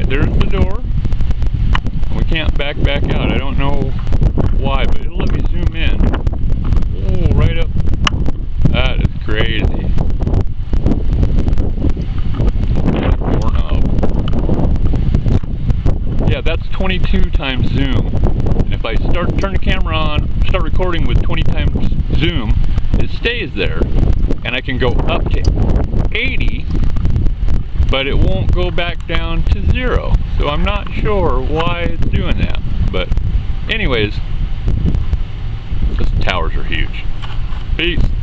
there's the door. We can't back out. I don't know why, but it'll let me zoom in. Oh, right up. That is crazy. Doorknob. Yeah, that's 22 times zoom. And if I turn the camera on, start recording with 20 times zoom, it stays there. And I can go up to 80, but it won't go back down to 0. So I'm not sure why it's doing that. But anyways, those towers are huge. Peace.